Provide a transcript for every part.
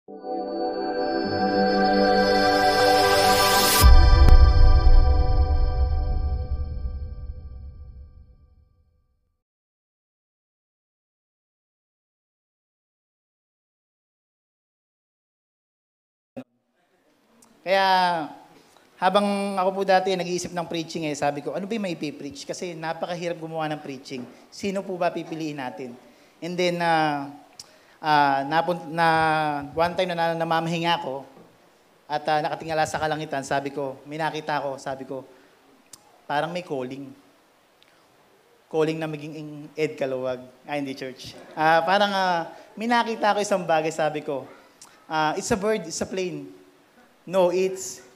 Kaya habang ako po dati nag-iisip ng preaching sabi ko, ano ba yung may preach? Kasi napakahirap gumawa ng preaching. Sino po ba pipiliin natin? And then, one time na namamahinga ako at nakatingala sa kalangitan, sabi ko, may nakita ko, sabi ko, parang may calling. Calling na maging Ed Kalawag. Hindi church. May nakita ko isang bagay, sabi ko, it's a bird, it's a plane. No, it's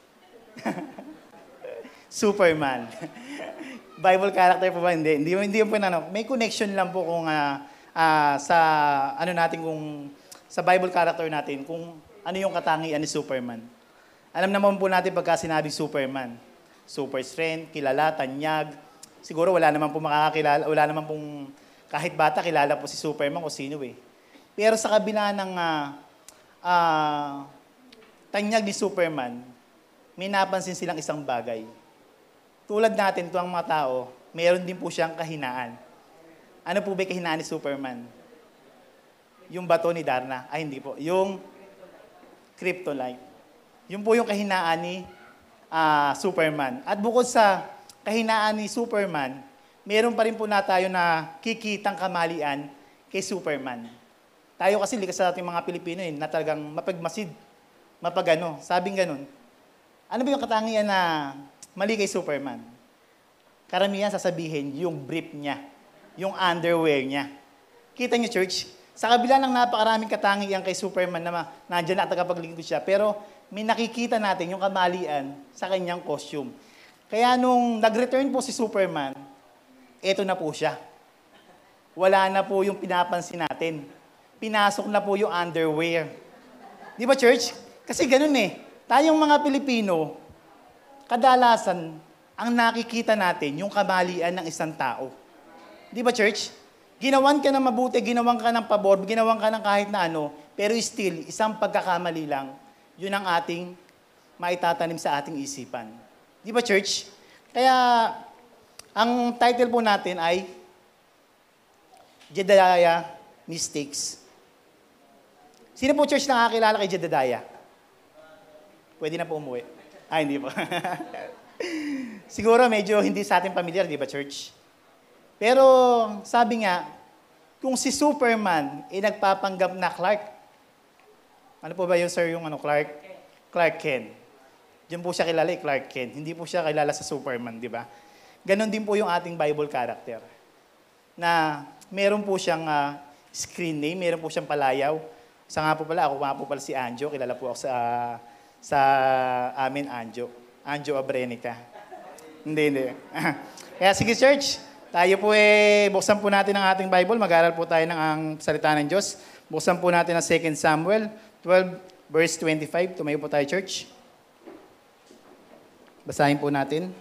Superman. Bible character po ba? Hindi po may connection lang po kung sa sa Bible character natin kung ano yung katangian ni Superman. Alam naman po natin pagka sinabing Superman, super strength, kilala, tanyag. Siguro wala naman po makakakilala, wala naman pong kahit bata kilala po si Superman o sino eh. Pero sa kabila ng tanyag ni Superman, may napansin silang isang bagay. Tulad natin, ang mga tao, mayroon din po siyang kahinaan. Ano po ba kahinaan ni Superman? Yung bato ni Darna. Hindi po. Yung kryptonite. Yun po yung kahinaan ni Superman. At bukod sa kahinaan ni Superman, mayroon pa rin po na tayo na kikitang kamalian kay Superman. Tayo kasi likas sa ating mga Pilipino na talagang mapagmasid. Sabing ganun. Ano ba yung katangian na mali kay Superman? Karamihan sasabihin, yung brief niya, yung underwear niya. Kita niyo, church, sa kabila ng napakaraming katangian kay Superman na nandiyan na tagapaglingkod siya, pero may nakikita natin yung kamalian sa kanyang costume. Kaya nung nag-return po si Superman, eto na po siya. Wala na po yung pinapansin natin. Pinasok na po yung underwear. Di ba, church? Kasi ganun tayong mga Pilipino, kadalasan, ang nakikita natin, yung kamalian ng isang tao. Di ba, church? Ginawan ka ng mabuti, ginawan ka ng pabor, ginawan ka ng kahit na ano, pero still, isang pagkakamali lang, yun ang ating maitatanim sa ating isipan. Di ba, church? Kaya, ang title po natin ay Jedediah Mistakes. Sino po, church, nakakilala kay Jedediah? Pwede na po umuwi. Hindi po. Siguro medyo hindi sa atin pamilyar, di ba, church? Pero sabi nga, kung si Superman nagpapanggap na Clark, ano po ba yun, sir, yung Clark Kent. Diyan po siya kilala, Clark Kent. Hindi po siya kilala sa Superman, di ba? Ganon din po yung ating Bible character. Na meron po siyang screen name, meron po siyang palayaw. Isa nga po pala, ako nga po pala si Anjo. Kilala po ako sa amin, Anjo Abrenica. Hindi. Kaya sige, church, tayo po buksan po natin ang ating Bible. Mag-aral po tayo ng ang salita ng Diyos. Buksan po natin ang 2 Samuel 12, verse 25. Tumayo po tayo, church. Basahin po natin.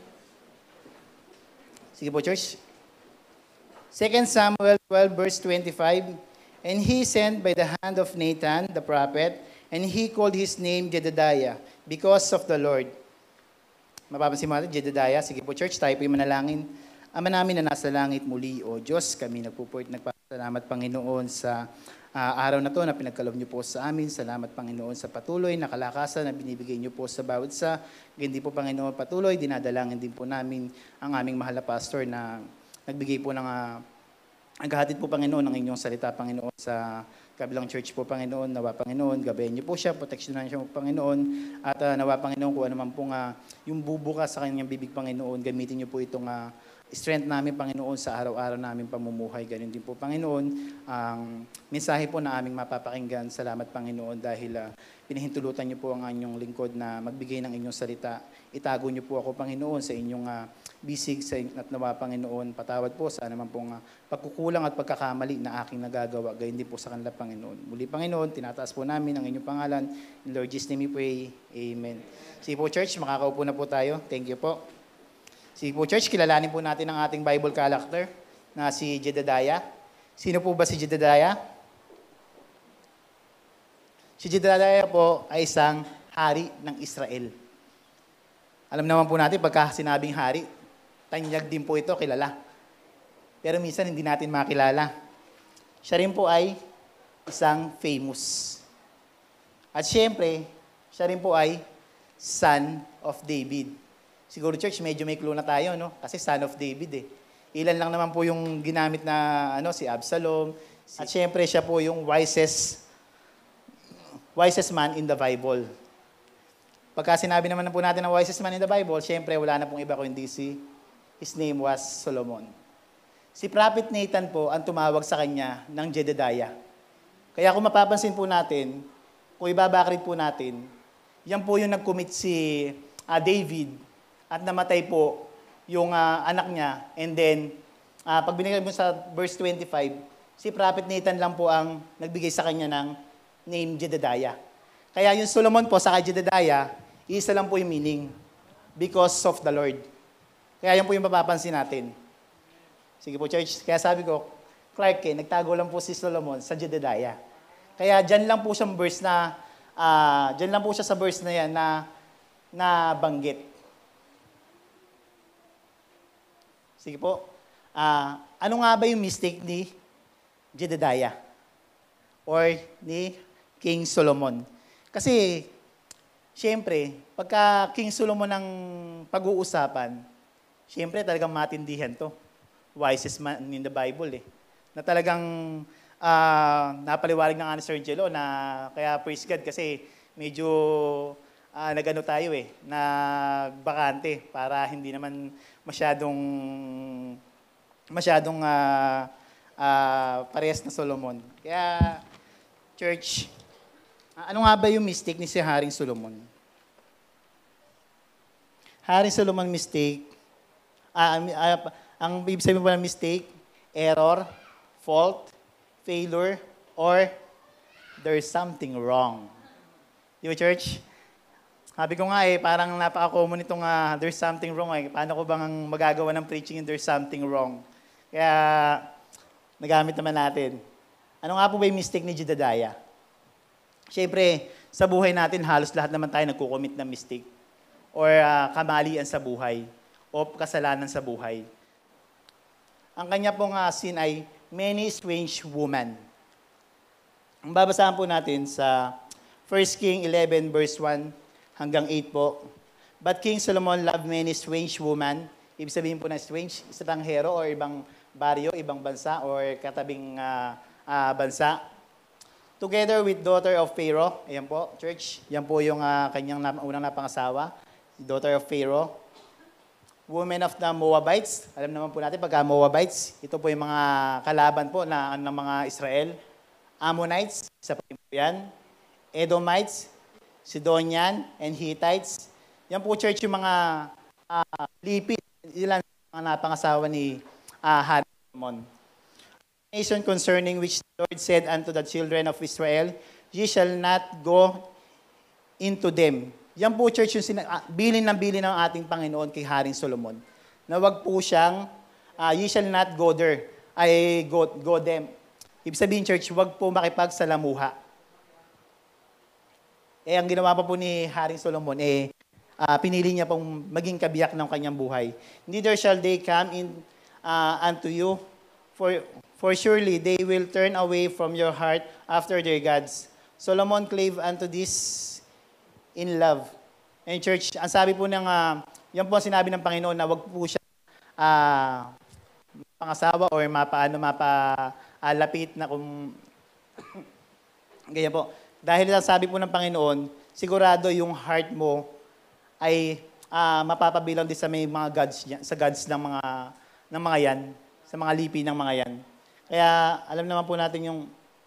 Sige po, church. 2 Samuel 12, verse 25. And he sent by the hand of Nathan, the prophet, and he called his name Jedediah, because of the Lord. Mapapansin mo natin, Jedediah. Sige po, church, tayo po yung manalangin. Ama namin na nasa langit muli, O Diyos, kami nagpapasalamat, Panginoon, sa araw na to na pinagkaloob niyo po sa amin. Salamat, Panginoon, sa patuloy na kalakasan na binibigay niyo po sa bawat isa. Hindi po, Panginoon, patuloy, dinadalangin din po namin ang aming mahal na pastor na nagbigay po ng naghahatid po, Panginoon, ng inyong salita, Panginoon, sa kabilang church po, Panginoon. Nawa, Panginoon, gabayan niyo po siya, proteksyonan siya po, Panginoon. At nawa, Panginoon, kung ano man pong yung bubukas sa kanyang bibig, Panginoon, gamitin niyo po itong strength namin, Panginoon, sa araw-araw namin pamumuhay. Ganun din po, Panginoon, ang mensahe po na aming mapapakinggan. Salamat, Panginoon, dahil pinahintulutan niyo po ang inyong lingkod na magbigay ng inyong salita. Itago niyo po ako, Panginoon, sa inyong bisig at nawa, Panginoon. Patawad po sa naman pong pagkukulang at pagkakamali na aking nagagawa. Gayon din po sa kanila, Panginoon. Muli, Panginoon, tinataas po namin ang inyong pangalan. In Lord Jesus' name we pray. Amen. Sige po, church, makakaupo na po tayo. Thank you po. Sige po, church, kilalanin po natin ang ating Bible character na si Jedediah. Sino po ba si Jedediah? Si Jedediah po ay isang hari ng Israel. Alam naman po natin, pagka sinabing hari, tanyag din po ito, kilala. Pero minsan hindi natin makilala. Siya rin po ay isang famous. At syempre, siya rin po ay son of David. Siguro church, medyo may clue na tayo, no? Kasi son of David eh. Ilan lang naman po yung ginamit na si Absalom. At syempre, siya po yung wisest man in the Bible. Pagka sinabi naman po natin na wisest man in the Bible, syempre wala na pong iba kundi his name was Solomon. Si Prophet Nathan po ang tumawag sa kanya ng Jedediah. Kaya kung mapapansin po natin, kung ibabakrid po natin, yan po yung nag-commit si David at namatay po yung anak niya. And then, pag binigay mo sa verse 25, si Prophet Nathan lang po ang nagbigay sa kanya ng name Jedediah. Kaya yung Solomon po sa Jedediah, isa lang po yung meaning. Because of the Lord. Kaya yan po yung mapapansin natin. Sige po, church. Kaya sabi ko, Clark, nagtago lang po si Solomon sa Jedediah. Kaya dyan lang po siyang verse na, dyan lang po siya sa verse na yan na banggit. Sige po. Ano nga ba yung mistake ni Jedediah? Or ni King Solomon? Kasi, syempre, pagka King Solomon ang pag-uusapan, syempre talagang matindihan to. Wisest man in the Bible eh. Na talagang napaliwalag ng Sir Angelo na kaya praise God kasi medyo nagano tayo eh, na bakante para hindi naman masyadong parehas na Solomon. Kaya, church, ano nga ba yung mistake ni si Haring Solomon? Haring Solomon mistake, ang ibig sabihin po ng mistake, error, fault, failure, or there's something wrong. Di ba, church? Sabi ko nga parang napaka-common itong there's something wrong eh. Paano ko bang magagawa ng preaching and there's something wrong? Kaya, nagamit naman natin. Ano nga po ba yung mistake ni Jedediah? Siyempre, sa buhay natin, halos lahat naman tayo nagkukomit ng mistake or kamalian sa buhay o kasalanan sa buhay. Ang kanya pong sin ay many strange women. Ang babasahan po natin sa 1 King 11 verse 1 hanggang 8 po. But King Solomon loved many strange women. Ibig sabihin po na strange, estranghero o ibang baryo, ibang bansa or katabing bansa. Together with daughter of Pharaoh, ayan po, church, yan po yung kanyang unang napangasawa, daughter of Pharaoh. Women of the Moabites, alam naman po natin pagka Moabites, ito po yung mga kalaban po ng mga Israel. Ammonites, isa po yan. Edomites, Sidonian, and Hittites. Yan po, church, yung mga lipid, ilan mga napangasawa ni Haring Solomon. Nation concerning which the Lord said unto the children of Israel, ye shall not go into them. Yan po, church, yung bilin ng ating Panginoon kay Haring Solomon. Na wag po siyang, ye shall not go there, ay go them. Ibig sabihin, church, wag po makipagsalamuha. Ang ginawa pa po ni Haring Solomon, pinili niya pong maging kabiyak ng kanyang buhay. Neither shall they come in unto you, for surely they will turn away from your heart after their gods. Solomon clave unto this in love. And church, ang sabi po ng, yan po ang sinabi ng Panginoon na wag po siya pangasawa or mapalapit na kung ganyan po. Dahil lang sabi po ng Panginoon, sigurado yung heart mo ay mapapabilang din sa may mga gods niya, sa gods ng mga yan, sa mga lipi ng mga yan. Kaya alam naman po natin yung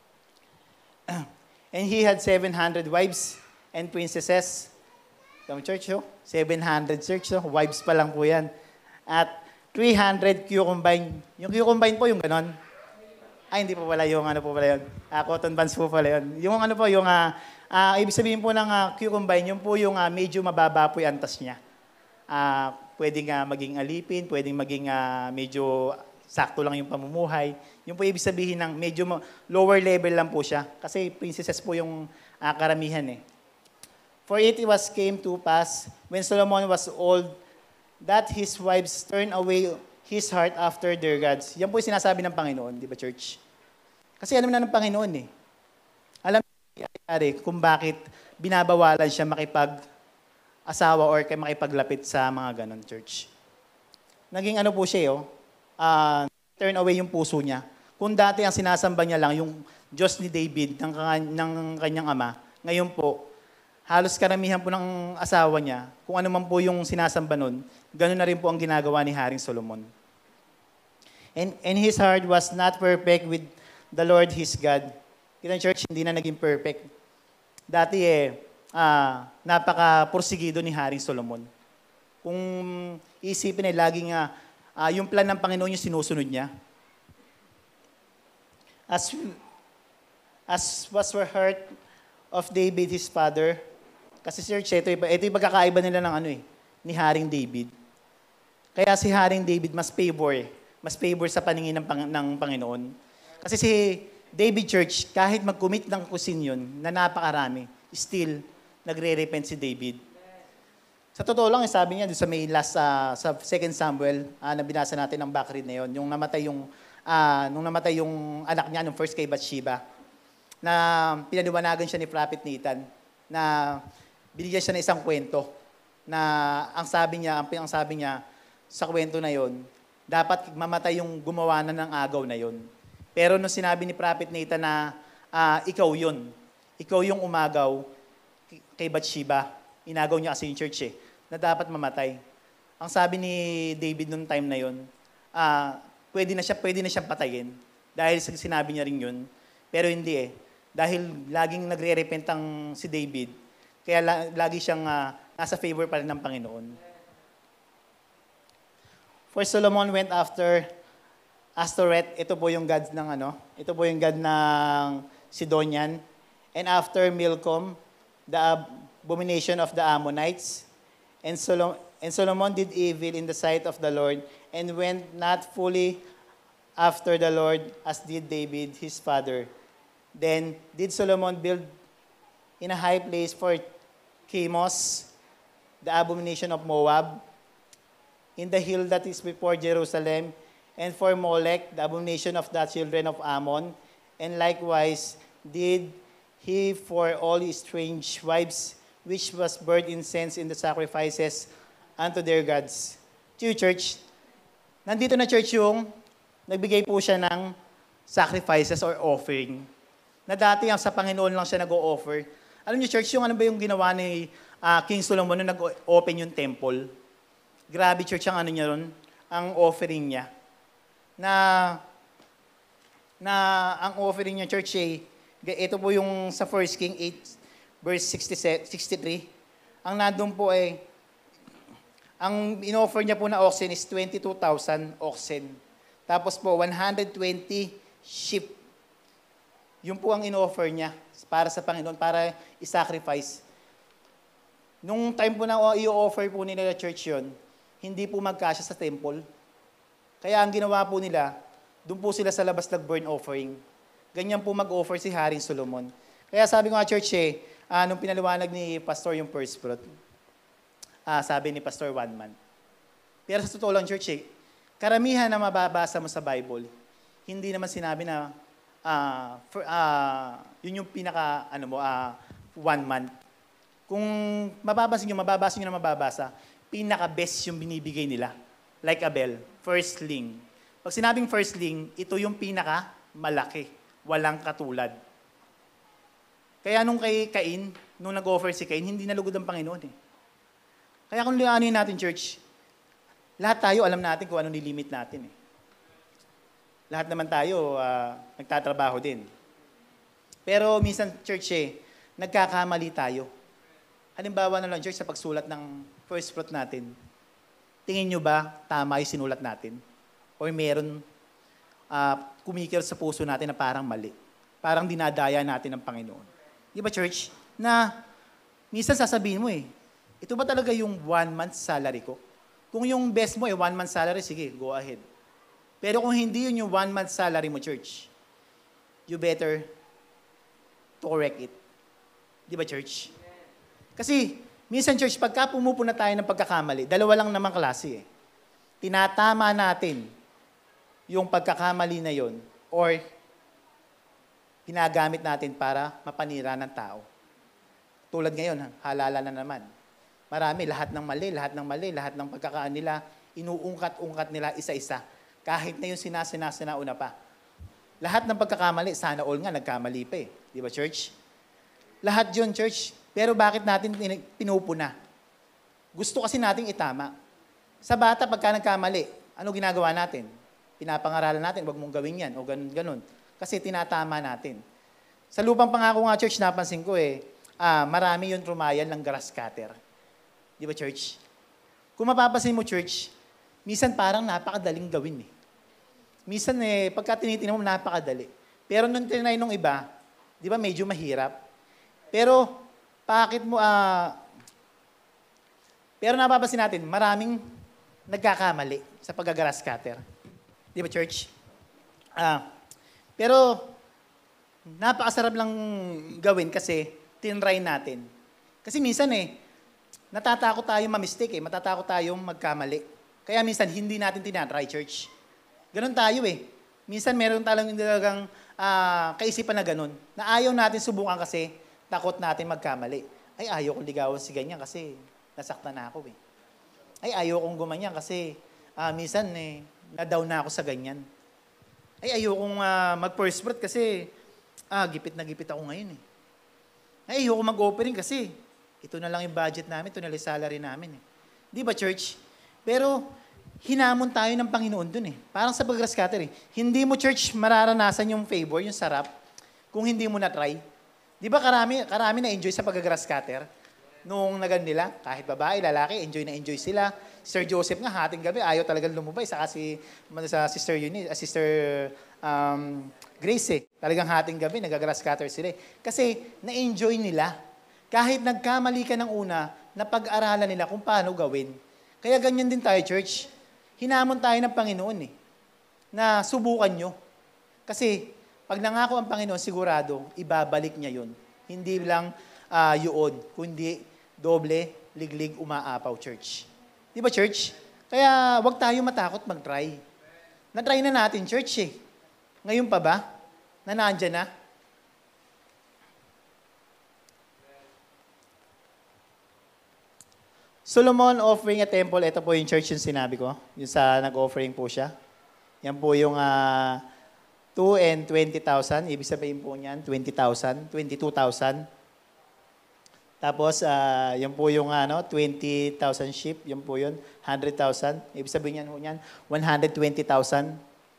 and he had 700 wives and princesses. Yung church, 700 church, wives pa lang po yan. At 300 concubine. Yung concubine po, yung ganon. Ay, hindi po pala yung ano po pala yun. Cotton buns po pala yun. Yung ano po, yung ibig sabihin po ng concubine, yung po yung medyo mababa po yung antas niya. Pwedeng maging alipin, pwedeng maging medyo sakto lang yung pamumuhay. Yung po ibig sabihin ng medyo lower level lang po siya. Kasi princesses po yung karamihan eh. For it was came to pass, when Solomon was old, that his wives turned away his heart after their gods. Yan po yung sinasabi ng Panginoon, di ba, church? Kasi alam na ng Panginoon eh. Alam niya kung bakit binabawalan siya makipag-asawa or makipaglapit sa mga ganon, church. Naging ano po siya, turn away yung puso niya. Kung dati ang sinasamba niya lang yung Diyos ni David ng kanyang ama, ngayon po, halos karamihan po ng asawa niya, kung ano man po yung sinasamba nun, gano'n na rin po ang ginagawa ni Haring Solomon. And his heart was not perfect with the Lord his God. Kita church, hindi na naging perfect. Dati napaka-porsigido ni Haring Solomon. Kung isipin laging yung plan ng Panginoon yung sinusunod niya. As was the heart of David, his father. Kasi church, ito yung pagkakaiba nila ng ni Haring David. Kaya si Haring David mas favor sa paningin ng Panginoon. Kasi si David church, kahit mag-commit ng kusin yun, na napakarami, still, nagre-repent si David. Sa totoo lang, sabi niya, sa may last, sa 2 Samuel, na binasa natin ang backread na yun, nung namatay yung anak niya, nung first kay Bathsheba, na pinaliwanagan siya ni Prophet Nathan, na binigyan siya ng isang kwento, na ang sabi niya sa kwento na yon, dapat mamatay yung gumawa na ng agaw na yon. Pero nung sinabi ni Prophet Nathan na ikaw yung umagaw kay Bathsheba, inagaw niya kasi yung church na dapat mamatay. Ang sabi ni David nung time na yon, pwede na siyang patayin dahil sinabi niya rin yun. Pero hindi dahil laging nagre-repent ang si David, kaya lagi siyang nasa favor pa rin ng Panginoon. For Solomon went after Astoret, ito po yung god ng Sidonian, and after Milcom, the abomination of the Ammonites, and Solomon did evil in the sight of the Lord, and went not fully after the Lord as did David his father. Then did Solomon build in a high place for Chemosh, the abomination of Moab, in the hill that is before Jerusalem, and for Molech, the abomination of the children of Ammon, and likewise did he for all his strange wives, which was burnt incense in the sacrifices unto their gods. To you, church, nandito na church yung nagbigay po siya ng sacrifices or offering. Na dati sa Panginoon lang siya nag-o-offer. Alam niyo, church, yung ano ba yung ginawa ni King Solomon nung nag-open yung temple? Grabe, church, ang niya ron, ang offering niya. Na ang offering niya, church, ito po yung sa 1 King 8, verse 63. Ang nandun po ang in-offer niya po na oxen is 22,000 oxen. Tapos po, 120 sheep. Yun po ang in-offer niya para sa Panginoon, para i-sacrifice. Nung time po na i-offer po nila na church yun, hindi po magkasya sa temple. Kaya ang ginawa po nila, doon po sila sa labas nag-burn offering. Ganyan po mag-offer si Haring Solomon. Kaya sabi ko nga church nung pinaliwanag ni Pastor yung first fruit, sabi ni Pastor 1 month. Pero sa totoo lang church karamihan na mababasa mo sa Bible, hindi naman sinabi na yun yung pinaka 1 month. Kung mababasa nyo, pinaka-best yung binibigay nila. Like Abel, firstling. Pag sinabing firstling, ito yung pinaka-malaki. Walang katulad. Kaya nung kay Cain, nung nag-offer si Cain, hindi nalugod ang Panginoon Kaya kung lianin natin, church, lahat tayo alam natin kung ano nilimit natin Lahat naman tayo nagtatrabaho din. Pero minsan, church nagkakamali tayo. Halimbawa na lang, church, sa pagsulat ng first fruit natin, tingin nyo ba tama yung sinulat natin? O meron kumikir sa puso natin na parang mali? Parang dinadaya natin ng Panginoon. Di ba, church? Na minsan sasabihin mo ito ba talaga yung 1 month salary ko? Kung yung best mo 1 month salary, sige, go ahead. Pero kung hindi yun yung 1 month salary mo, church, you better to correct it. Di ba, church? Kasi, minsan, church, pagka pumupuna tayo ng pagkakamali, dalawa lang naman klase eh. Tinatama natin yung pagkakamali na yon or ginagamit natin para mapanira ng tao. Tulad ngayon, halala na naman. Marami, lahat ng mali, lahat ng pagkakaan nila, inuungkat-ungkat nila isa-isa. Kahit na yung sinasinauna pa. Lahat ng pagkakamali, sana all nga, nagkamali pa eh. Di ba, church? Lahat yun, church. Pero bakit natin pinupuna? Gusto kasi nating itama. Sa bata, pagka nagkamali, ano ginagawa natin? Pinapangaralan natin, wag mong gawin yan, o ganun. Kasi tinatama natin. Sa lupang pangako nga, church, napansin ko marami yung trumayan ng grass cutter. Di ba, church? Kung mapapansin mo, church, minsan parang napakadaling gawin eh. Minsan pagka tinitingnan mo, napakadali. Pero nung tinry nung iba, di ba medyo mahirap? Pero, pero napapansin natin, maraming nagkakamali sa pag-grass cutter. Di ba, church? Pero, napakasarap lang gawin kasi tinry natin. Kasi minsan natatakot tayong ma-mistake matatakot tayong magkamali. Kaya minsan, hindi natin tinatry, church. Ganon tayo Minsan, meron talagang kaisipan na ganon. Na ayaw natin subukan kasi takot natin magkamali. Ay, ayaw kong ligawan si ganyan kasi nasaktan na ako Ay, ayaw kong gumanyan kasi minsan na-down na ako sa ganyan. Ay, ayaw kong mag-first birth kasi gipit na gipit ako ngayon Ay, ayaw kong mag-offering kasi ito na lang yung budget namin, ito na lang yung salary namin Di ba, church? Pero, hinamon tayo ng Panginoon dun Parang sa pag-grass cutter Hindi mo, church, mararanasan yung favor, yung sarap, kung hindi mo na-try. Di ba karami na-enjoy sa pag-grass cutter? Nung nagan nila, kahit babae, lalaki, enjoy na enjoy sila. Sir Joseph nga, hating gabi, ayaw talagang lumubay. Saka sa Sister Grace Talagang hating gabi, nag-grass cutter sila Kasi na-enjoy nila. Kahit nagkamali ka ng una, napag-aralan nila kung paano gawin. Kaya ganyan din tayo, church. Hinamon tayo ng Panginoon na subukan nyo. Kasi pag nangako ang Panginoon, sigurado, ibabalik niya yun. Hindi lang yun, kundi doble, liglig, umaapaw, church. Di ba, church? Kaya wag tayo matakot mag-try. Na-try na natin, church Ngayon pa ba? Na nandyan na? Solomon offering a temple, ito po yung church yung sinabi ko. Yung sa nag-offering po siya. Yan po yung 2 and 20,000. Ibig sabihin po niyan, 20,000, 22,000. Tapos, yan po yung 20,000 sheep. Yan po yun, 100,000. Ibig sabihin niyan, 120,000.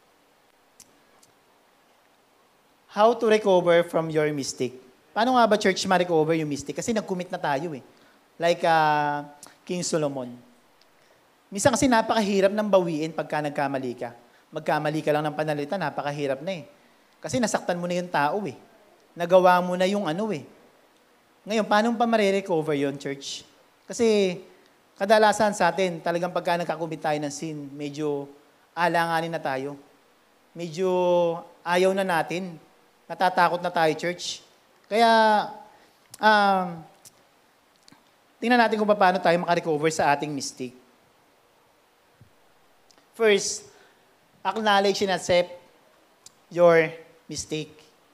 How to recover from your mistake? Paano nga ba, church, ma-recover yung mistake? Kasi nag-commit na tayo Like King Solomon. Minsan kasi napakahirap ng bawiin pagka nagkamali ka. Magkamali ka lang ng panalita, napakahirap na Kasi nasaktan mo na yung tao Nagawa mo na yung Ngayon, paano pa ma-recover yun, church? Kasi kadalasan sa atin, talagang pagka nagkakumit tayo ng sin, medyo alanganin na tayo. Medyo ayaw na natin. Natatakot na tayo, church. Kaya, tingnan natin kung paano tayo makarecover sa ating mistake. First, acknowledge and accept your mistake.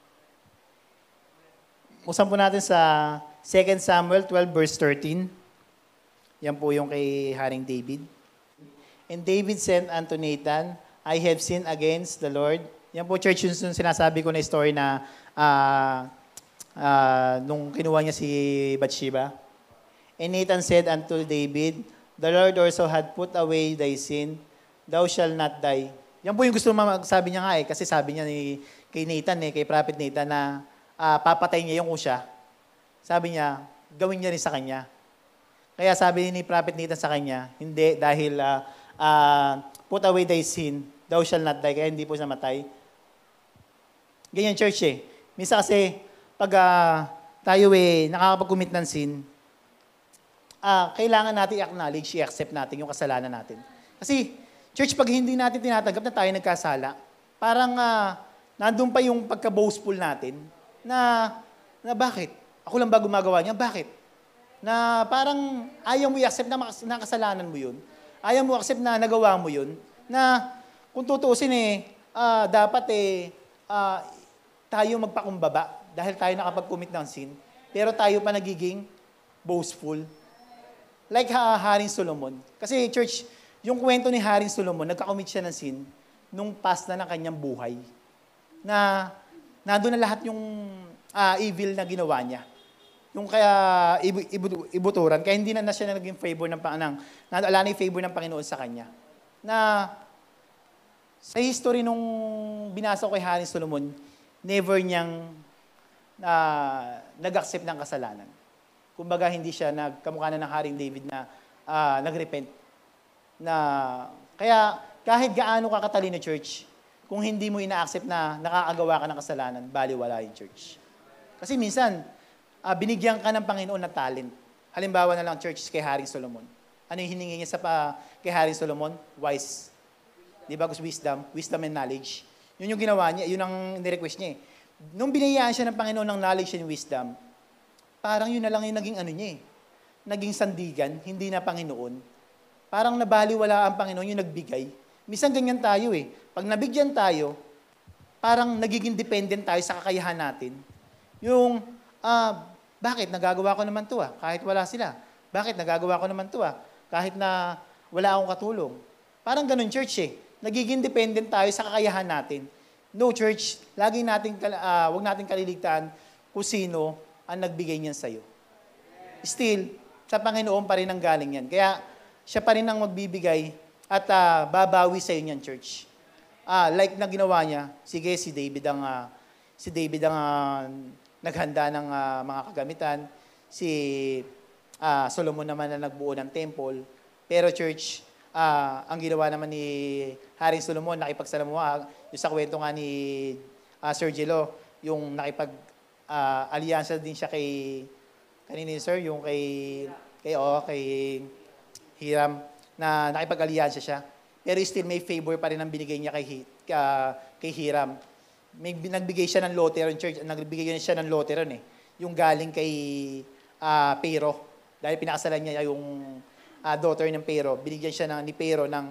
Usan po natin sa 2 Samuel 12 verse 13. Yan po yung kay Haring David. And David said unto Nathan, I have sinned against the Lord. Yan po, church, yung sinasabi ko na story na nung kinuha niya si Bathsheba. And Nathan said unto David, the Lord also had put away thy sin, thou shalt not die. Yan po yung gusto sabi niya nga kasi sabi niya kay Nathan kay Prophet Nathan na papatay niya yung usya. Sabi niya, gawin niya rin sa kanya. Kaya sabi ni Prophet Nathan sa kanya, hindi, dahil put away thy sin, thou shalt not die, kaya hindi po siya matay. Ganyan, church Minsan kasi, pag tayo nakakapag-commit ng sin, kailangan natin i-acknowledge, i-accept natin yung kasalanan natin. Kasi, church, pag hindi natin tinatanggap na tayo nagkasala, parang nandun pa yung pagka-boastful natin na bakit? Ako lang ba gumagawa niya? Bakit? Na parang ayaw mo i-accept na kasalanan mo yun. Ayaw mo accept na nagawa mo yun. Na kung tutuusin dapat tayo magpakumbaba dahil tayo nakapag-commit ng sin. Pero tayo pa nagiging boastful. Like Haring Solomon. Kasi church, yung kwento ni Haring Solomon, nagka-commit siya ng sin nung past na ng kanyang buhay. Na nandun na lahat yung evil na ginawa niya. Yung kaya ibuturan, kaya hindi na siya naging favor ng wala na yung favor ng Panginoon sa kanya. Na sa history nung binasa ko kay Haring Solomon, never niyang nag-accept ng kasalanan. Kumbaga, hindi siya kamukha na ng Haring David na nag-repent. Kaya kahit gaano ka katalino, church, kung hindi mo ina-accept na nakakagawa ka ng kasalanan, baliwala yung church. Kasi minsan, binigyan ka ng Panginoon na talent. Halimbawa na lang, church, kay Haring Solomon. Ano yung hiningi niya kay Haring Solomon? Wise. Di ba? Wisdom and knowledge. Yun yung ginawa niya, yun ang nirequest niya. Nung binayaan siya ng Panginoon ng knowledge and wisdom, parang yun na lang yung naging naging sandigan, hindi na Panginoon. Parang nabaliwala ang Panginoon yung nagbigay. Minsan ganyan tayo Pag nabigyan tayo, parang nagiging dependent tayo sa kakayahan natin. Yung, bakit nagagawa ko naman to kahit wala sila? Bakit nagagawa ko naman to kahit na wala akong katulong? Parang ganun church Nagiging dependent tayo sa kakayahan natin. No church, wag natin kaliligtaan kung sino ang nagbigay niyan sa'yo. Still, sa Panginoon pa rin ang galing yan. Kaya, siya pa rin ang magbibigay at babawi sa'yo niyan, church. Like na ginawa niya, sige, si David ang naghanda ng mga kagamitan. Si Solomon naman na nagbuo ng temple. Pero church, ang ginawa naman ni Haring Solomon, nakipagsalamuha, yung sa kwento nga ni Sir Jello, yung nakipag-alyansa din siya kanina sir, yung kay Hiram, na nakipag-alyansa siya. Pero still may favor pa rin ang binigay niya kay Hiram. Nagbigay siya ng loteron, church. Nagbigay siya ng loteron yung galing kay Pero. Dahil pinakasalan niya yung daughter ng Pero. Binigyan siya ni Pero ng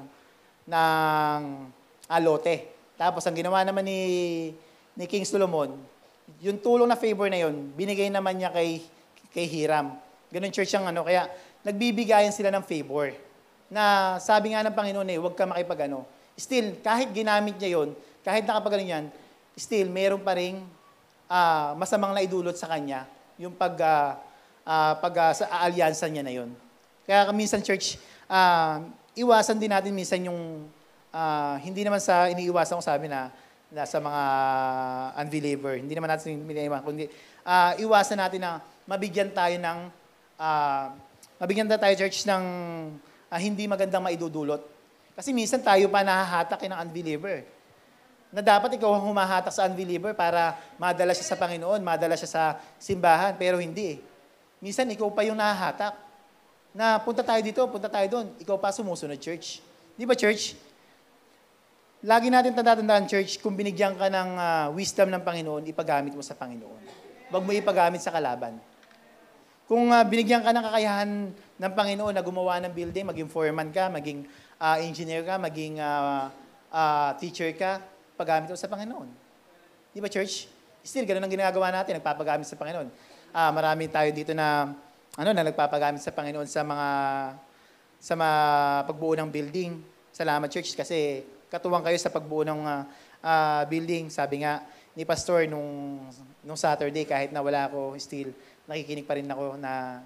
lote. Tapos ang ginawa naman ni King Solomon, yung tulong na favor na yun, binigay naman niya kay Hiram. Ganun church ang kaya nagbibigayan sila ng favor. Na sabi nga ng Panginoon huwag ka Still, kahit ginamit niya yon, kahit nakapagano yan, still, meron pa rin masamang naidulot sa kanya yung sa aalyansa niya na yon. Kaya minsan, church, iwasan din natin minsan yung, hindi naman sa iniiwasan ko sabi na sa mga unbeliever, hindi naman natin iniiwasan, kundi iwasan natin na mabigyan tayo, church, ng hindi magandang maidudulot. Kasi minsan tayo pa nahahatak ng unbeliever. Na dapat ikaw ang humahatak sa unbeliever para madala siya sa Panginoon, madala siya sa simbahan, pero hindi Minsan ikaw pa yung nahahatak. Na punta tayo dito, punta tayo doon. Ikaw pa sumusunod, church. Di ba, church? Lagi natin tatandaan, church, kung binigyan ka ng wisdom ng Panginoon, ipagamit mo sa Panginoon. Huwag mo ipagamit sa kalaban. Kung binigyan ka ng kakayahan ng Panginoon na gumawa ng building, maging foreman ka, maging engineer ka, maging teacher ka, pagamit mo sa Panginoon. Di ba, church? Still, ganun ang ginagawa natin, nagpapagamit sa Panginoon. Marami tayo dito na nagpapagamit sa Panginoon sa mga pagbuo ng building. Salamat, church, kasi katuwang kayo sa pagbuo ng building. Sabi nga ni Pastor nung Saturday, kahit na wala ako, still, nakikinig pa rin ako na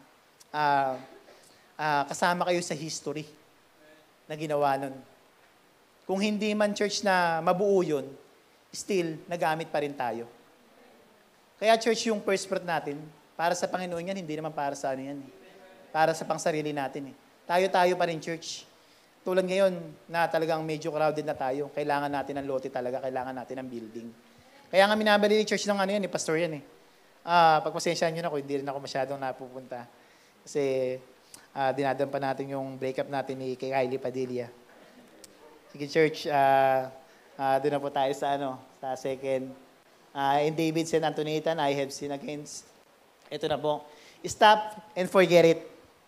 kasama kayo sa history na ginawa nun. Kung hindi man, church, na mabuo yun, still, nagamit pa rin tayo. Kaya, church, yung first fruit natin, para sa Panginoon yan, hindi naman para sa yan. Para sa pangsarili natin. Tayo-tayo pa rin, church. Tulad ngayon na talagang medyo crowded na tayo, kailangan natin ng lote talaga, kailangan natin ng building. Kaya nga minabali ni church ng pastor yan pagpasensyahan nyo na ako, hindi rin ako masyadong napupunta. Kasi dinadampa natin yung breakup natin kay Kylie Padilla. Sige church, doon na po tayo sa second. In David said unto Nathan, I have sinned against Ito na po. Stop and forget it.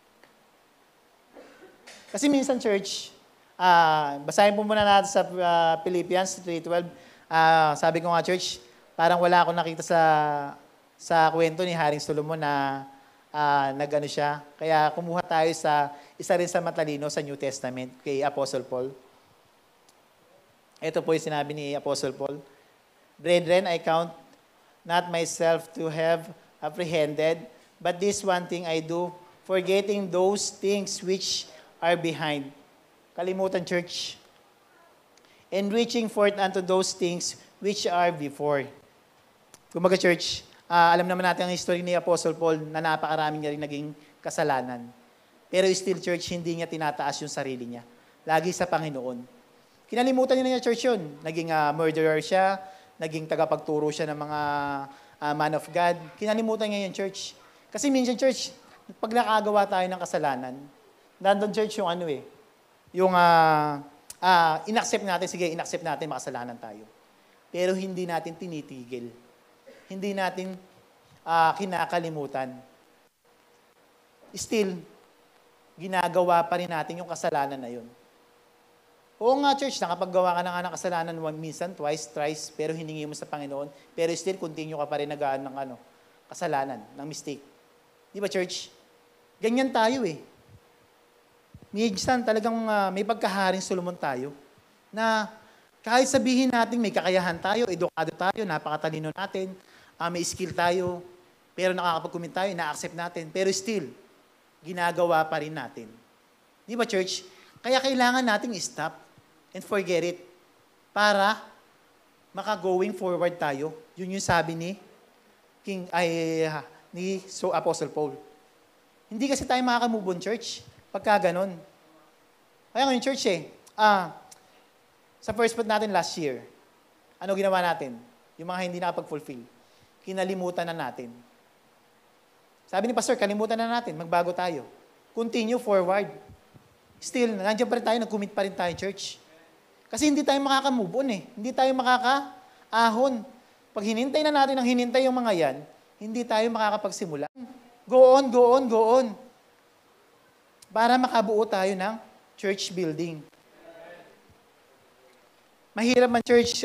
Kasi minsan, church, basahin po muna natin sa Philippians 3:12. Sabi ko nga, church, parang wala akong nakita sa kwento ni Haring Solomon na nag-ano siya. Kaya kumuha tayo sa isa rin sa matalino sa New Testament, kay Apostle Paul. Ito po yung sinabi ni Apostle Paul. Brethren, I count not myself to have apprehended, but this one thing I do, forgetting those things which are behind. Kalimutan, church. And reaching forth unto those things which are before. Kumaga, church, alam naman natin ang history ni Apostle Paul na napakarami niya rin naging kasalanan. Pero still, church, hindi niya tinataas yung sarili niya. Lagi sa Panginoon. Kinalimutan niya church yun. Naging murderer siya, naging tagapagturo siya ng mga man of God. Kinalimutan niya yung church. Kasi minsan, church, pag nakagawa tayo ng kasalanan, nandun, church, yung yung in-accept natin, sige, in-accept natin, makasalanan tayo. Pero hindi natin tinitigil. Hindi natin kinakalimutan. Still, ginagawa pa rin natin yung kasalanan na yun. Oo nga, church, nakapaggawa ka na nga ng kasalanan minsan, twice, thrice, pero hiningi mo sa Panginoon, pero still, continue ka pa rin nagaan ng kasalanan, ng mistake. Di ba, church? Ganyan tayo eh. Minsan talagang may pagkaharing Solomon tayo na kahit sabihin natin may kakayahan tayo, edukado tayo, napakatalino natin, may skill tayo, pero nakakapag-commit tayo, na-accept natin, pero still, ginagawa pa rin natin. Di ba, church? Kaya kailangan nating stop and forget it para maka-going forward tayo. Yun yung sabi ni Apostle Paul. Hindi kasi tayo makaka-move on, church, pagka ganon. Kaya ngayon, church sa first month natin last year, ano ginawa natin? Yung mga hindi nakapag-fulfill. Kinalimutan na natin. Sabi ni Pastor, kalimutan na natin, magbago tayo. Continue forward. Still, nandiyan pa rin tayo, nag-commit pa rin tayo, church. Kasi hindi tayo makaka-move on eh. Hindi tayo makaka-ahon. Pag hinintay na natin ang hinintay yung mga yan, hindi tayo makakapagsimula. Go on, go on, go on. Para makabuo tayo ng church building. Mahirap man, church,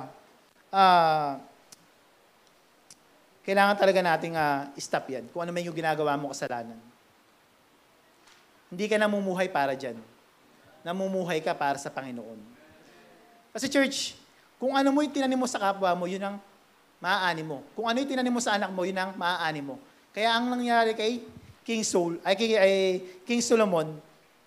kailangan talaga nating stop yan. Kung ano man yung ginagawa mo kasalanan. Hindi ka namumuhay para dyan. Namumuhay ka para sa Panginoon. Kasi church, kung ano mo yung tinanim mo sa kapwa mo, yun ang maaani mo. Kung ano yung tinanim mo sa anak mo, yun ang maaani mo. Kaya ang nangyari kay King Solomon,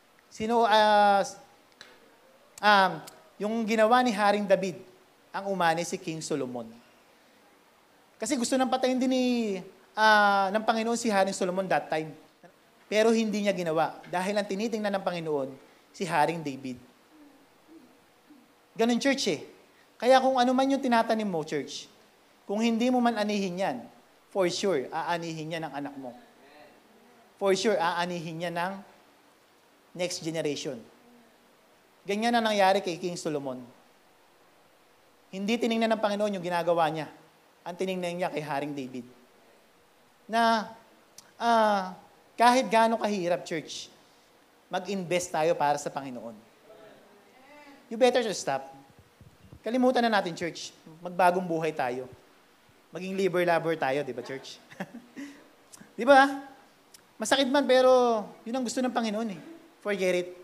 yung ginawa ni Haring David, ang umani si King Solomon. Kasi gusto nang patayin din ng Panginoon si Haring Solomon that time. Pero hindi niya ginawa. Dahil ang tinitingnan ng Panginoon, si Haring David. Ganun, church eh. Kaya kung ano man yung tinatanim mo, church, kung hindi mo man anihin yan, for sure, aanihin niya ng anak mo. For sure, aanihin niya ng next generation. Ganyan ang nangyari kay King Solomon. Hindi tiningnan ng Panginoon yung ginagawa niya. Ang tiningnan niya kay Haring David. Na, kahit gaano kahirap, church, mag-invest tayo para sa Panginoon. You better just stop. Kalimutan na natin, church. Magbagong buhay tayo. Maging labor tayo, di ba, church? Di ba? Masakit man, pero yun ang gusto ng Panginoon eh. Forget it.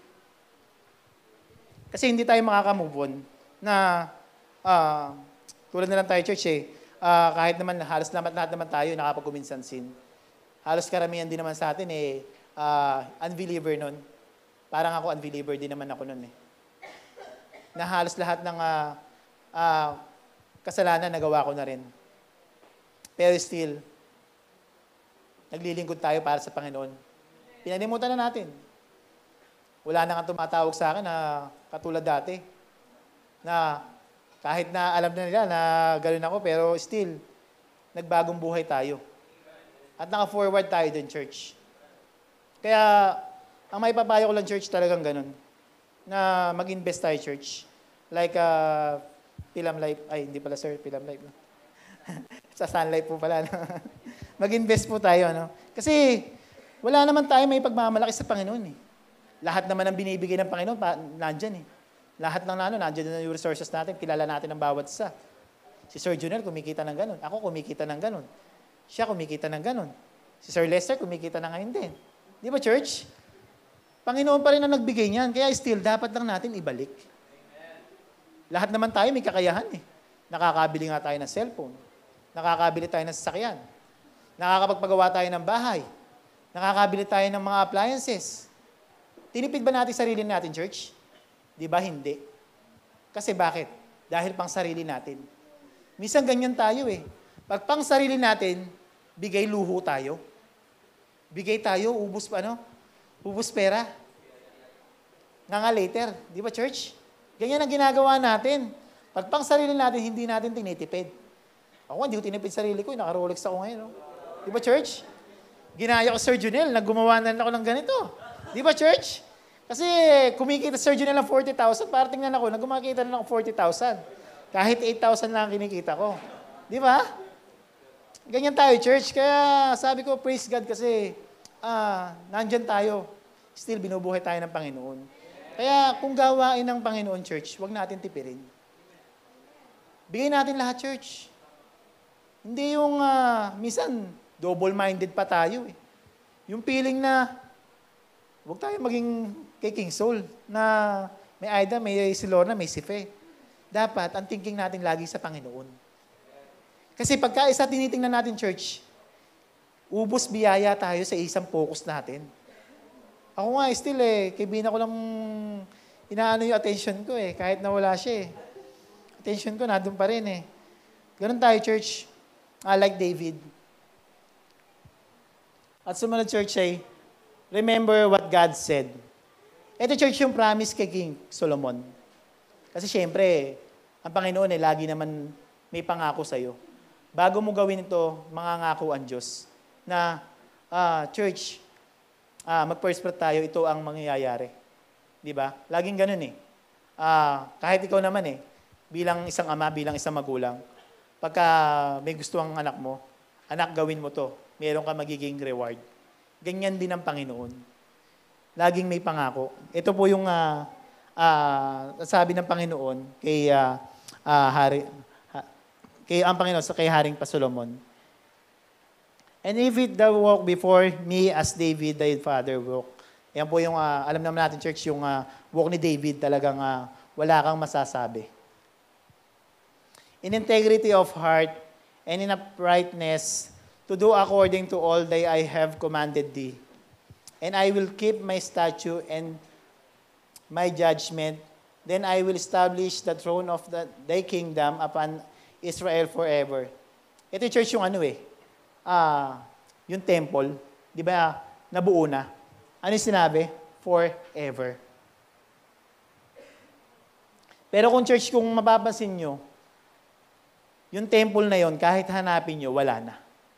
Kasi hindi tayo makaka-move on na tulad na lang tayo, church eh. Kahit naman, halos lahat naman tayo nakapag-kuminsan sin. Halos karamihan din naman sa atin unbeliever nun. Parang ako unbeliever din naman ako nun eh. Na halos lahat ng kasalanan nagawa ko na rin. Pero still, naglilingkod tayo para sa Panginoon. Pinalimutan na natin. Wala na kang tumatawag sa akin na katulad dati. Na kahit na alam na nila na gano'n ako, pero still, nagbagong buhay tayo. At naka-forward tayo din, church. Kaya, ang may papayo ko lang, church, talagang gano'n. Na mag-invest tayo, church. Like, Pilam Life. Ay, hindi pala, sir. Pilam Life. Sa Sun Life po pala. Mag-invest po tayo, ano? Kasi wala naman tayo may pagmamalaki sa Panginoon eh. Lahat naman ang binibigay ng Panginoon, nandyan eh. Lahat ng nandyan na yung resources natin, kilala natin ang bawat isa. Si Sir Junel kumikita ng ganun. Ako kumikita ng ganun. Siya kumikita ng ganun. Si Sir Lester kumikita na ngayon din. Di ba, church? Panginoon pa rin ang nagbigay niyan. Kaya still, dapat lang natin ibalik. Lahat naman tayo may kakayahan eh. Nakakabili nga tayo ng cellphone. Nakakabili tayo ng sasakyan. Nakakapagpagawa tayo ng bahay. Nakakabili tayo ng mga appliances. Tinipid ba natin sarili natin, church? Di ba hindi? Kasi bakit? Dahil pang sarili natin. Minsan ganyan tayo eh. Pag pang sarili natin, bigay luho tayo. Bigay tayo, ubus pera. Nga later. Di ba, church? Ganyan ang ginagawa natin. Pag pang sarili natin, hindi natin tinitipid. Ako, hindi ko tinipid sarili ko. Naka-Rolex ako ngayon. No? Di ba, church? Ginaya ko Sir Junel, naggumawa na ako ng ganito. Di ba, church? Kasi kumikita Sir Junel ng 40,000, para tingnan ako, nagkumakita na ako 40,000. Kahit 8,000 lang kinikita ko. Di ba? Ganyan tayo, church. Kaya sabi ko, praise God kasi nandyan tayo. Still, binubuhay tayo ng Panginoon. Kaya kung gawain ng Panginoon, church, huwag natin tipirin. Bigay natin lahat, church. Hindi yung, minsan, double-minded pa tayo eh. Yung feeling na, huwag tayo maging kay King Saul, na may Aida, may si Lorna, may si Fe. Dapat, ang thinking natin lagi sa Panginoon. Kasi pagka isa tinitingnan natin, church, ubos biyaya tayo sa isang focus natin. Ako nga, still kay Bina ko lang inaano yung attention ko kahit nawala siya Attention ko, nandun pa rin Ganun tayo, church. Like David. At sumunod, church remember what God said. Ito, church, yung promise kay King Solomon. Kasi syempre, ang Panginoon lagi naman may pangako sa'yo. Bago mo gawin ito, mangangako ang Diyos na, church, mag-first fruit tayo, ito ang mangyayari. Di ba? Laging ganun kahit ikaw naman bilang isang ama, bilang isang magulang, pagka may gusto ang anak mo, anak, gawin mo to, meron ka magiging reward. Ganyan din ang Panginoon. Laging may pangako. Ito po yung sabi ng Panginoon kay kay Haring Solomon. And if it thou walk before me as David thy father walked. Yan po yung, alam naman natin, church, yung walk ni David talagang wala kang masasabi. In integrity of heart and in uprightness, to do according to all that I have commanded thee. And I will keep my statute and my judgment, then I will establish the throne of thy kingdom upon Israel forever. Ito yung church yung yung temple, di ba, nabuo na. Ano yung sinabi? Forever. Pero kung church, kung mapapansin nyo, yung temple na yon, kahit hanapin nyo, wala na.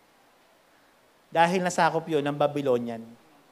Dahil nasakop yun ng Babylonian.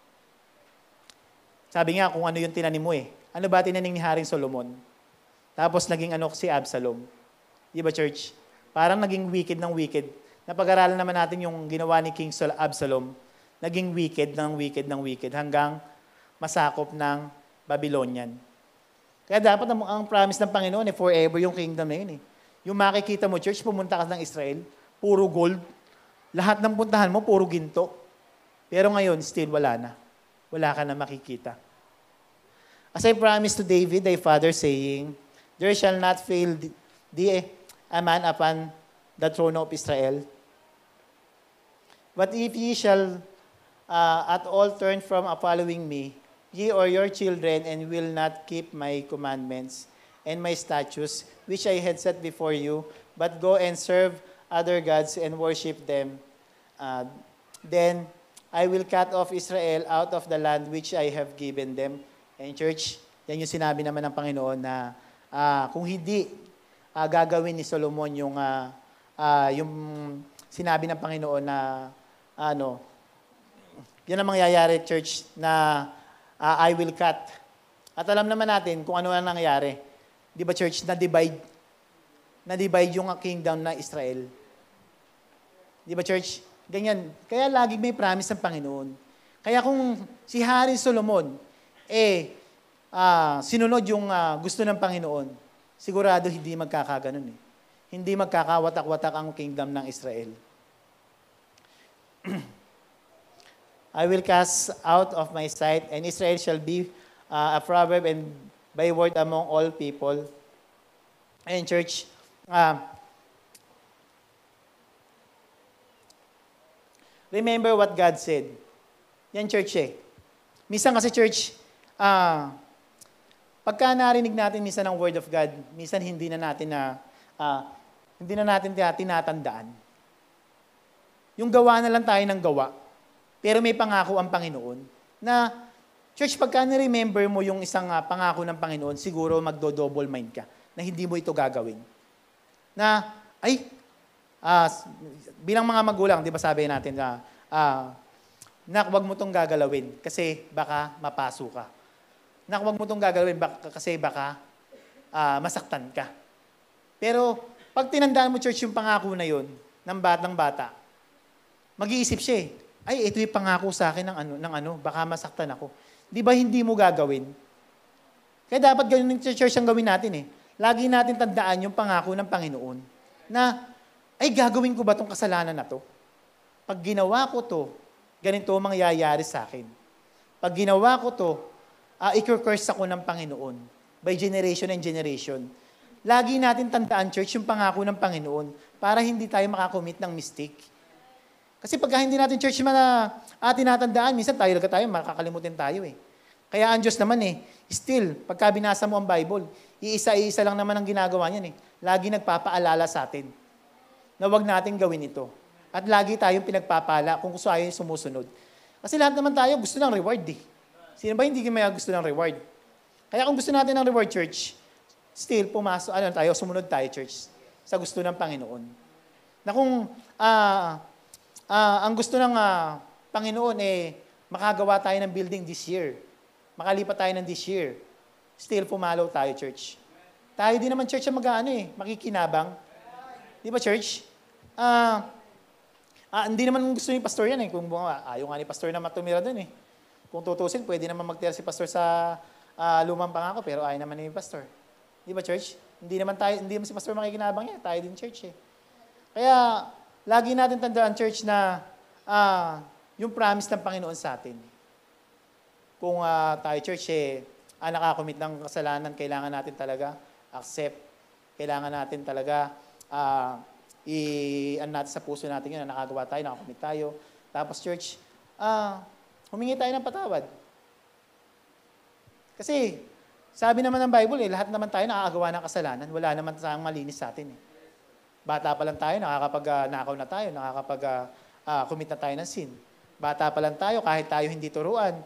Sabi nga kung ano yung tinanim mo Ano ba tinanim ni Haring Solomon? Tapos naging si Absalom. Di ba, church? Parang naging wicked ng wicked. Napag-aralan naman natin yung ginawa ni King Absalom. Naging wicked ng wicked ng wicked hanggang masakop ng Babylonian. Kaya dapat ang promise ng Panginoon forever yung kingdom na yun Yung makikita mo, church, pumunta ka ng Israel, puro gold. Lahat ng puntahan mo, puro ginto. Pero ngayon, still wala na. Wala ka na makikita. As I promised to David, thy father, saying, there shall not fail thee a man upon the throne of Israel. But if ye shall at all turn from following me, ye or your children, and will not keep my commandments and my statutes, which I had set before you, but go and serve other gods and worship them, then I will cut off Israel out of the land which I have given them. And church, yan yung sinabi naman ng Panginoon na kung hindi gagawin ni Solomon yung sinabi ng Panginoon na yan ang mangyayari, church, na I will cut. At alam naman natin kung ano ang nangyayari. Di ba, church, na-divide yung kingdom na Israel. Di ba, church? Ganyan. Kaya lagi may promise ng Panginoon. Kaya kung si Hari Solomon, sinunod yung gusto ng Panginoon, sigurado hindi magkakaganon eh. Hindi magkakawatak-watak ang kingdom ng Israel. I will cast out of my sight, and Israel shall be a proverb and byword among all people. And church, remember what God said. Yan church eh. Minsan kasi church, pagka narinig natin minsan ang word of God, minsan hindi na natin tinatandaan. Yung gawa na lang tayo ng gawa. Pero may pangako ang Panginoon na, church, pagka na-remember mo yung isang pangako ng Panginoon, siguro magdo-double mind ka na hindi mo ito gagawin. Na, bilang mga magulang, di ba sabi natin na, huwag mo itong gagalawin kasi baka mapaso ka. Huwag mo itong gagalawin kasi baka masaktan ka. Pero, pag tinandaan mo, church, yung pangako na yun, ng batang-bata, mag-iisip siya ito yung pangako sa akin ng baka masaktan ako. Di ba hindi mo gagawin? Kaya dapat ganun ng church ang gawin natin eh. Lagi natin tandaan yung pangako ng Panginoon na, gagawin ko ba itong kasalanan na to? Pag ginawa ko to, ganito ang mangyayari sa akin. Pag ginawa ko to, i-curse ako ng Panginoon by generation and generation. Lagi natin tandaan, church, yung pangako ng Panginoon para hindi tayo makakommit ng mistake. Kasi pagka hindi natin church tinatandaan, minsan tayo makakalimutin tayo eh. Kaya ang Diyos naman still, pagka binasa mo ang Bible, iisa-isa lang naman ang ginagawa niyan eh. Lagi nagpapaalala sa atin na huwag natin gawin ito. At lagi tayong pinagpapala kung gusto tayo sumusunod. Kasi lahat naman tayo gusto ng reward eh. Sino ba hindi may gusto ng reward? Kaya kung gusto natin ng reward, church, still, sumunod tayo, church, sa gusto ng Panginoon. Na kung ang gusto ng Panginoon makagawa tayo ng building this year. Makalipat tayo ng this year. Still, pumalaw tayo, church. Tayo din naman, church, ang makikinabang. Di ba, church? Hindi naman gusto ni pastor yan eh. Kung ayaw nga ni pastor na matumira dun eh. Kung tutusin, pwede naman magtira si pastor sa lumang pangako, pero ayaw naman ni pastor. Di ba, church? Hindi naman si pastor makikinabang yan. Tayo din, church eh. Kaya, lagi natin tandaan, church, na yung promise ng Panginoon sa atin. Kung tayo, church, nakakomit ng kasalanan, kailangan natin talaga accept. Kailangan natin talaga natin sa puso natin yun na nakagawa tayo, nakakomit tayo. Tapos, church, humingi tayo ng patawad. Kasi, sabi naman ng Bible, lahat naman tayo nakakagawa ng kasalanan. Wala naman tayong malinis sa atin eh. Bata pa lang tayo, nakakapag-nakaw na tayo, nakakapag-commit na tayo ng sin. Bata pa lang tayo, kahit tayo hindi turuan,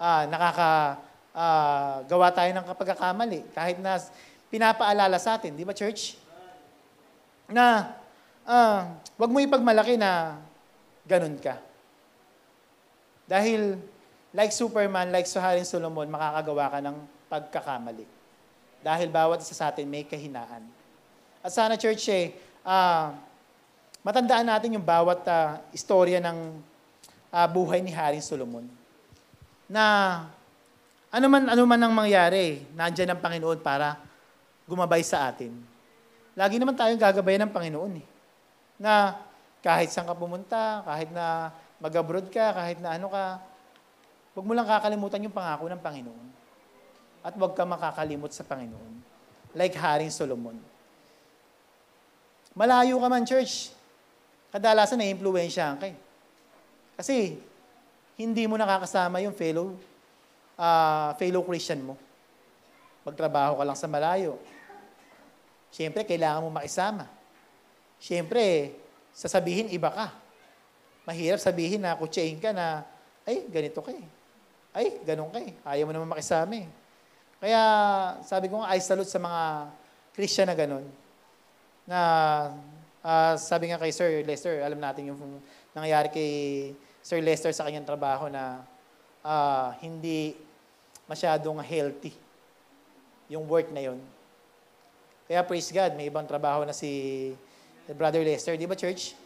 nakakagawa tayo ng kapagkakamali. Kahit na pinapaalala sa atin, di ba, church? Na, wag mo ipagmalaki na ganun ka. Dahil, like Superman, like Haring Solomon, makakagawa ka ng pagkakamali. Dahil bawat isa sa atin may kahinaan. At sana, church, matandaan natin yung bawat istorya ng buhay ni Haring Solomon. Na ano man ang mangyari, nandiyan ang Panginoon para gumabay sa atin. Lagi naman tayong gagabayan ng Panginoon eh. Na kahit saan ka pumunta, kahit na mag-abroad ka, kahit na huwag mo lang kakalimutan yung pangako ng Panginoon. At huwag ka makakalimot sa Panginoon. Like Haring Solomon. Malayo ka man, church. Kadalasan na-impluwensyahan ka eh. Kasi, hindi mo nakakasama yung fellow Christian mo. Magtrabaho ka lang sa malayo. Siyempre, kailangan mo makisama. Siyempre, sasabihin, iba ka. Mahirap sabihin na kutsain ka na, ganito ka eh. Ganun ka eh. Ayaw mo naman makisama eh. Kaya, sabi ko nga, I salute sa mga Christian na ganun. Na sabi nga kay Sir Lester, alam natin yung nangyayari kay Sir Lester sa kanyang trabaho na hindi masyadong healthy yung work na yun. Kaya praise God, may ibang trabaho na si Brother Lester. Di ba, church?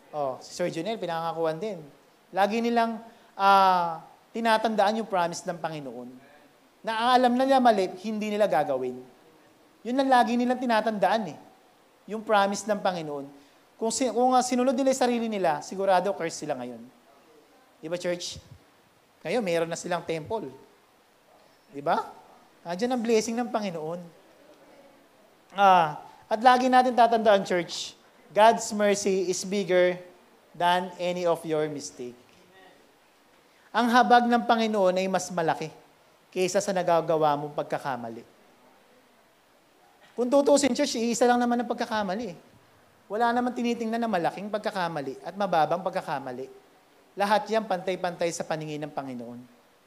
Oh, si Sir Junel, pinangakuan din. Lagi nilang tinatandaan yung promise ng Panginoon. Na alam na nila mali, hindi nila gagawin. Yun ang lagi nilang tinatandaan eh. Yung promise ng Panginoon. Kung sinunod nila yung sarili nila, sigurado curse sila ngayon. Di ba, church? Ngayon, mayroon na silang temple. Di ba? Nandiyan ang blessing ng Panginoon. At lagi natin tatandaan, church, God's mercy is bigger than any of your mistake. Ang habag ng Panginoon ay mas malaki kaysa sa nagagawa mong pagkakamali. Kung tutusin, church, isa lang naman ang pagkakamali. Wala naman tinitingnan na malaking pagkakamali at mababang pagkakamali. Lahat yan pantay-pantay sa paningin ng Panginoon.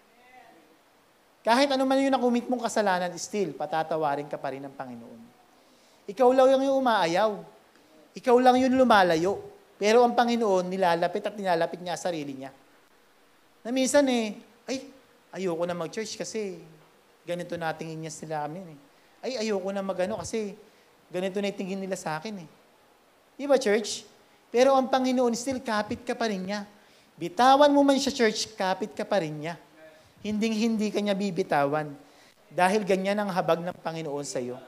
Kahit ano man yung nakumit mong kasalanan, still, patatawarin ka pa rin ng Panginoon. Ikaw lang yung umaayaw. Ikaw lang yung lumalayo. Pero ang Panginoon, nilalapit at nilalapit niya sarili niya. Na minsan ayoko na mag-church kasi ganito natingin niya sila amin eh. Ayoko na magano kasi ganito na tingin nila sa akin eh. Di ba, church? Pero ang Panginoon, still, kapit ka pa rin niya. Bitawan mo man siya, church, kapit ka pa rin niya. Hinding-hindi ka niya bibitawan. Dahil ganyan ang habag ng Panginoon sa iyo.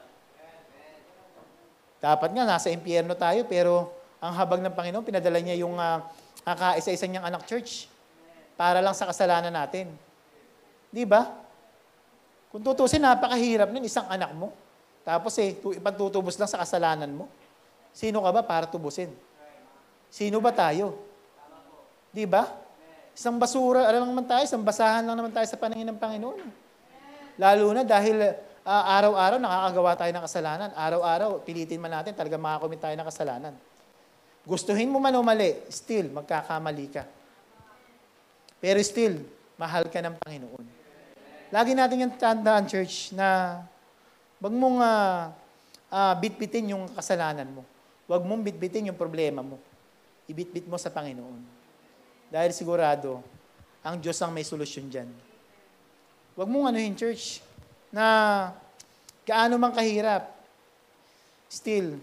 Dapat nga, nasa impyerno tayo, pero ang habag ng Panginoon, pinadala niya yung kakaisa-isa niyang anak, church, para lang sa kasalanan natin. Di ba? Kung tutusin, napakahirap nun, isang anak mo. Tapos ipagtutubos lang sa kasalanan mo. Sino ka ba para tubusin? Sino ba tayo? Di ba? Isang basura, lang naman tayo, isang basahan lang naman tayo sa paningin ng Panginoon. Lalo na dahil araw-araw nakakagawa tayo ng kasalanan. Araw-araw, pilitin man natin, talaga makakomit tayo ng kasalanan. Gustuhin mo man o mali, still, magkakamali ka. Pero still, mahal ka ng Panginoon. Lagi natin yung tandaan, church, na wag mong bitbitin yung kasalanan mo. Wag mong bitbitin yung problema mo. Ibitbit mo sa Panginoon. Dahil sigurado, ang Diyos ang may solusyon dyan. Wag mong church, na gaano man kahirap, still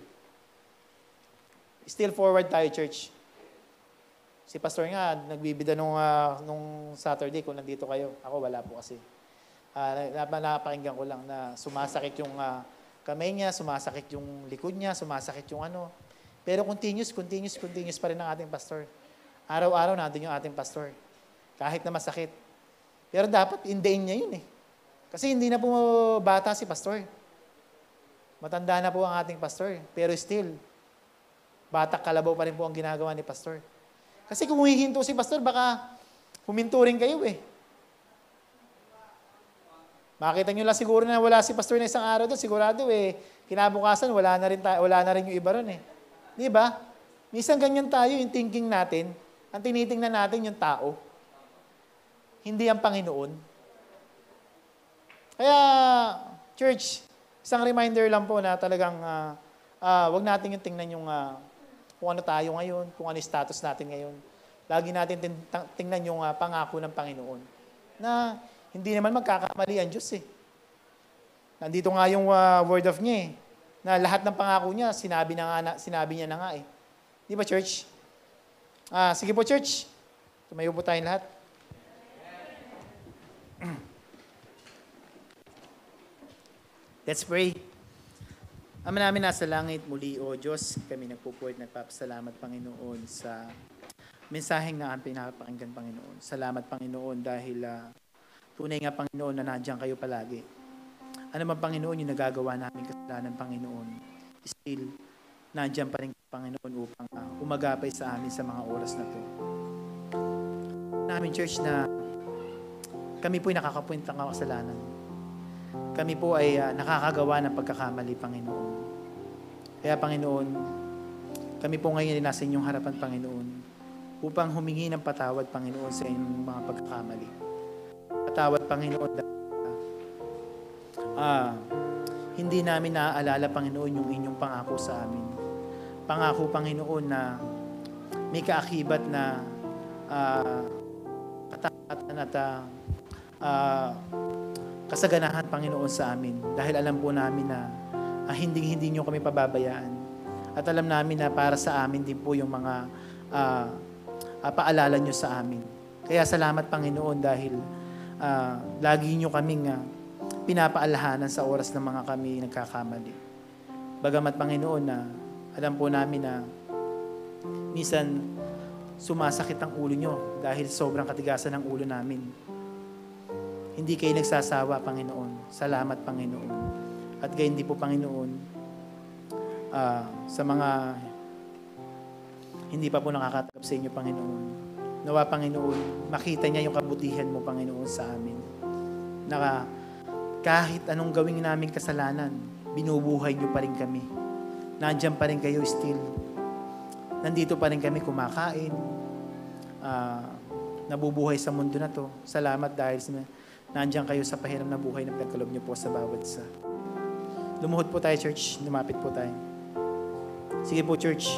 forward tayo, church. Si pastor nga, nagbibida nung Saturday kung nandito kayo. Ako wala po kasi. Napakinggan ko lang na sumasakit yung kamay niya, sumasakit yung likod niya, sumasakit yung Pero continuous pa rin ang ating pastor. Araw-araw nandun yung ating pastor. Kahit na masakit. Pero dapat indain niya yun eh. Kasi hindi na po bata si pastor. Matanda na po ang ating pastor. Pero still, batak kalabaw pa rin po ang ginagawa ni pastor. Kasi kung hihinto si pastor, baka huminto rin kayo eh. Makita nyo lang siguro na wala si pastor na isang araw doon, sigurado kinabukasan wala na rin yung iba ron eh. Di ba? Minsan ganyan tayo, yung thinking natin, ang tinitingnan natin yung tao. Hindi ang Panginoon. Kaya, church, isang reminder lang po na talagang wag natin yung tingnan yung kung ano tayo ngayon, kung ano yung status natin ngayon. Lagi natin tingnan yung pangako ng Panginoon. Na hindi naman magkakamali ang Diyos eh. Nandito nga yung word of niya eh. Na lahat ng pangako niya, sinabi niya na nga eh. Di ba, church? Sige po, church. Tumayo po tayong lahat. Let's pray. Ama namin nasa langit, muli, O Diyos, kami nagpupuwit, nagpapasalamat, Panginoon, sa mensaheng na ang pinapakinggan, Panginoon. Salamat, Panginoon, dahil tunay nga, Panginoon, na nandiyan kayo palagi. Ano man, Panginoon, yung nagagawa namin kasalanan, Panginoon, still, nandiyan pa rin, Panginoon, upang umagapay sa amin sa mga oras na to. Namin, church, na kami po'y nakakapunta ng kasalanan. Kami po ay nakakagawa ng pagkakamali, Panginoon. Kaya, Panginoon, kami po ngayon ay nasa inyong harapan, Panginoon, upang humingi ng patawad, Panginoon, sa inyong mga pagkakamali. Patawad, Panginoon, hindi namin naaalala, Panginoon, yung inyong pangako sa amin. Pangako, Panginoon, na may kaakibat na katapatan at kasaganahan, Panginoon, sa amin. Dahil alam po namin na hindi nyo kami pababayaan. At alam namin na para sa amin din po yung mga paalala nyo sa amin. Kaya salamat, Panginoon, dahil lagi nyo kaming pinapaalahanan sa oras ng mga kami nagkakamali. Bagamat, Panginoon, na alam po namin na minsan sumasakit ang ulo nyo dahil sobrang katigasan ng ulo namin. Hindi kayo nagsasawa, Panginoon. Salamat, Panginoon. At gayon din po, Panginoon, sa mga hindi pa po nakakatanggap sa inyo, Panginoon. Nawa, Panginoon, makita niya yung kabutihan mo, Panginoon, sa amin. Na kahit anong gawin namin kasalanan, binubuhay niyo pa rin kami. Nandiyan pa rin kayo still. Nandito pa rin kami kumakain. Nabubuhay sa mundo na to. Salamat dahil nandiyan kayo sa pahiram na buhay na pinagkaloob niyo po sa bawat isa. Lumuhod po tayo, church. Lumapit po tayo. Sige po, church.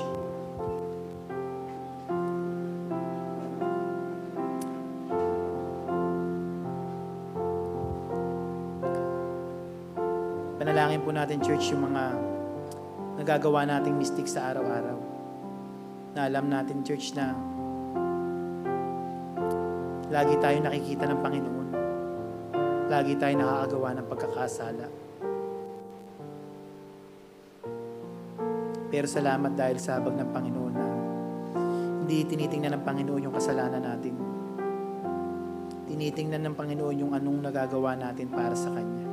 Panalangin po natin, church, yung mga nagagawa nating mistake sa araw-araw. Na alam natin, church, na lagi tayo nakikita ng Panginoon. Lagi tayo nakakagawa ng pagkakasala. Pero salamat dahil sa habag ng Panginoon na hindi tinitingnan ng Panginoon yung kasalanan natin. Tinitingnan ng Panginoon yung anong nagagawa natin para sa Kanya.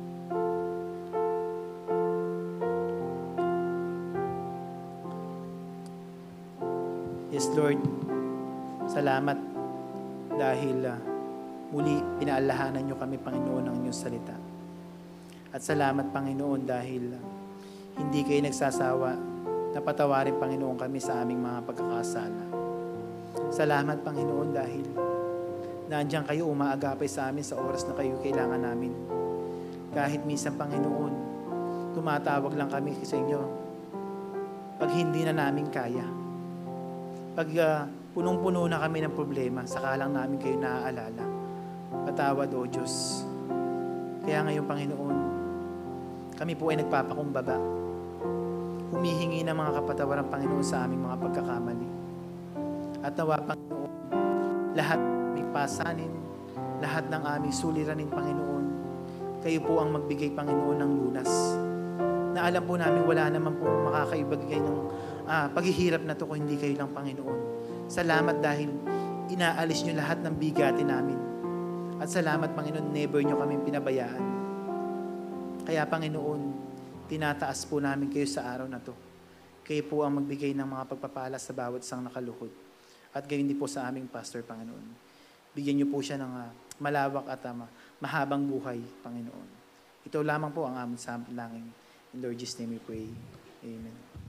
Yes, Lord, salamat dahil muli pinaalahanan niyo kami, Panginoon, ng inyong salita. At salamat, Panginoon, dahil hindi kayo nagsasawa na patawarin, Panginoon, kami sa aming mga pagkakasala. Salamat, Panginoon, dahil nandiyan kayo umaagapay sa amin sa oras na kayo kailangan namin. Kahit minsan, Panginoon, tumatawag lang kami sa inyo pag hindi na namin kaya. Pag punong-puno na kami ng problema, saka lang namin kayo naaalala. Patawad, O Diyos. Kaya ngayon, Panginoon, kami po ay nagpapakumbaba. Humihingi ng mga kapatawaran, Panginoon, sa aming mga pagkakamali. At nawa, Panginoon, lahat ng aming pasanin, lahat ng aming suliranin, Panginoon, kayo po ang magbigay, Panginoon, ng lunas. Na alam po namin wala naman po makakaibagay ng paghihirap na to kung hindi kayo lang, Panginoon. Salamat dahil inaalis nyo lahat ng bigatin namin. At salamat, Panginoon, never nyo kami pinabayaan. Kaya, Panginoon, tinataas po namin kayo sa araw na to. Kayo po ang magbigay ng mga pagpapala sa bawat isang nakaluhod. At gayon din po sa aming pastor, Panginoon. Bigyan nyo po siya ng malawak at mahabang buhay, Panginoon. Ito lamang po ang aming samplangin. In Lord Jesus' name we pray. Amen.